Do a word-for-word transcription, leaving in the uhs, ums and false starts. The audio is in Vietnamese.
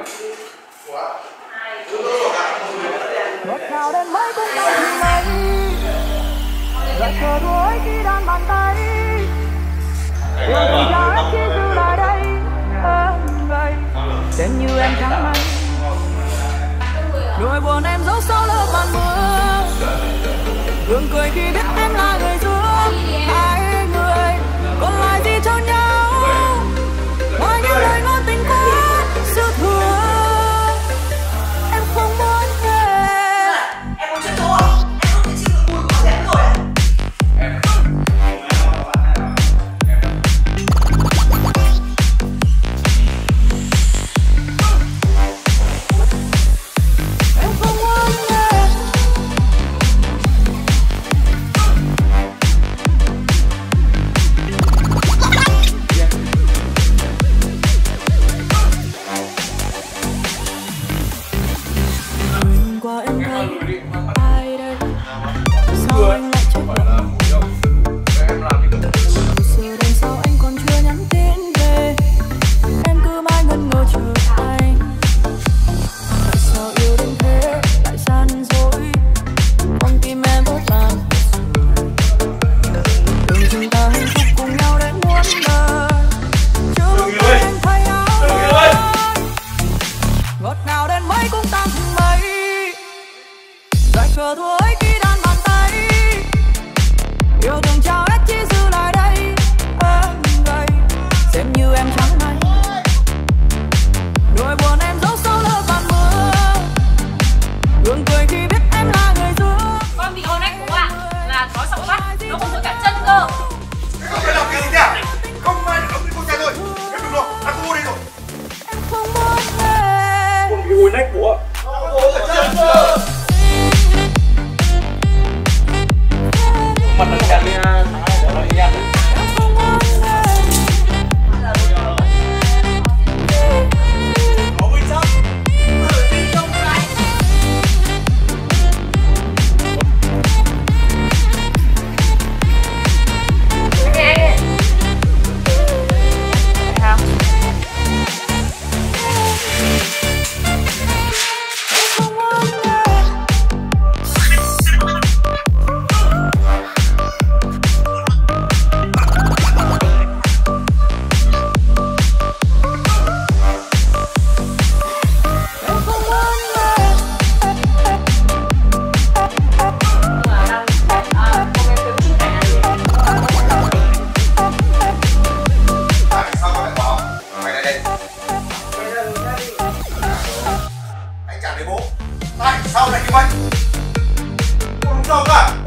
ngọt ngào đến mấy cũng đau thương mấy, lại chờ đuổi khi đan bàn tay, yêu thương cho em chỉ giữ lại đây em gầy, xem như em trắng mây, nỗi buồn em giấu sau lớp màn mưa, gương cười khi biết em là người giữa hai người, còn lại gì cho nhau ngoài những lời ngôn tình quá dư thừa. Em không muốn về. Em muốn chết thôi. Em không thể chịu được mùi của em rồi. Em không muốn về. Nhìn qua em thấy ai đây? Sao anh lại trách mình? Giờ đây sao anh còn chưa nhắn tin về? Em cứ mãi ngẩn ngơ chờ anh. Tại sao yêu đến thế lại gian dối? Con tim em vỡ tan. Đừng chúng ta hạnh phúc cùng nhau đến muôn đời. Chưa lúc nào anh thay áo mới. Ngọt ngào đến mấy cũng tan thành mây. Lại chờ thua ấy khi đan bàn tay, yêu thương trao hết chỉ giữ lại đây em gầy, xem như em trắng nay, nỗi buồn em giấu sau lớp màn mưa, gương cười khi biết em là người giữa. Con bị hôn anh của ạ là có sọc mắt, nó còn có cả chân cơ. Em không phải làm cái gì nhá, không ai được đóng cái con trai rồi. Em đừng lo, ăn cô đi rồi. Em không muốn về. Con bị hôi nách của nó có cả chân cơ. Mặt nó chặt đi ha, để nó nhạt. Tại sao lại như vậy? Cô không đâu cả.